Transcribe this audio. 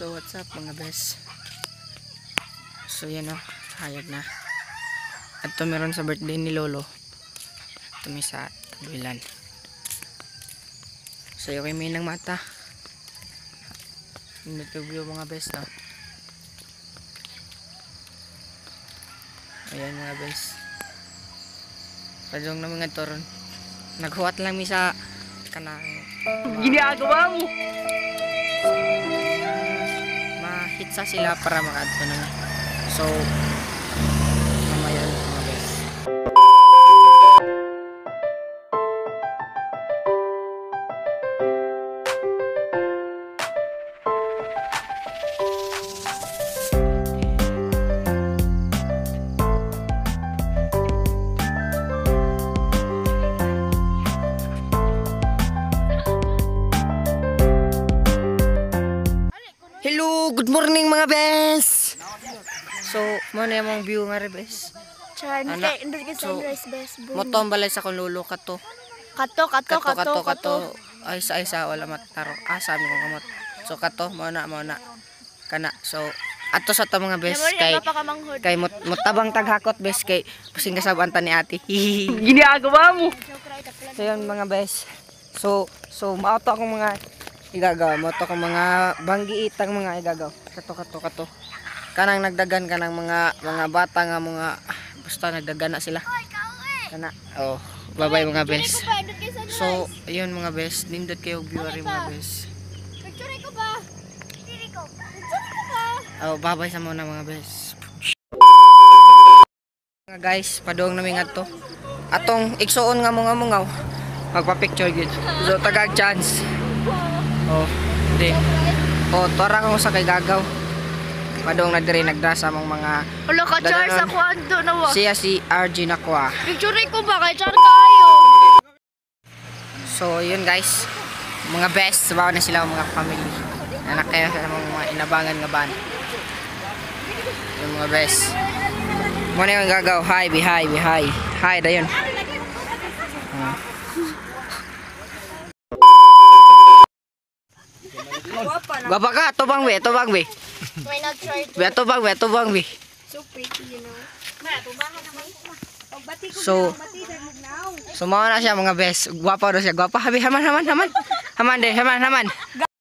So what's up mga bes? So yan o, hayag na. At to meron sa birthday ni Lolo. Tumi sa tabilan. So yung may ng mata. Nag-review mga bes no. Ayan mga bes. Padong na mga toron. Naghuwat lang mi sa kanang ginagawa mo. Mahitsa sila para makaadto na. So mamaya mga bes. Hello, good morning mga bes. So, mo na yung view nga re bes. Chan, So, sunrise best boom. motong balay sa kong lulo kato. Kato. Ay sa wala mataro. Asa mo kamot. So kato mo na kana. So ato sa to mga bes kay mutabang taghakot bes kay pusing kasabuan ta ni ate. Ginagawa mo. So yun mga bes. So mauto akong mga igagaw mo to kung mga banggiitang mga igagaw kato kanang nagdagan kanang mga bata nga mga basta nagdagan na sila kana oh bye mga bes. So ayun mga bes, nindot kayo viewer mga bes. Picture ko ba? Oh bye sa muna mga bes. Mga guys, padung namin adto atong igsuon nga mga mungaw magpa-picture gid. So tagag chance. Oh, hindi. Oh, tora ko sa kay gagaw. Padong na diri nagdasa mong mga Wala ka char sa kwando na wa. siya si RG Nakwa. Picture ko ba kay char kayo? So, yun guys. Mga best, sabaw na sila mga family. Anak kayo sa mga inabangan nga ban. Yung mga best. Muna yung gagaw. Hi. Hi, dayon. Gwapa ka, tubang be. May nag-try Tubang be. so pretty, you know. So, mga na siya mga best. Gwapa daw siya. Gwapa, habi, haman. Haman.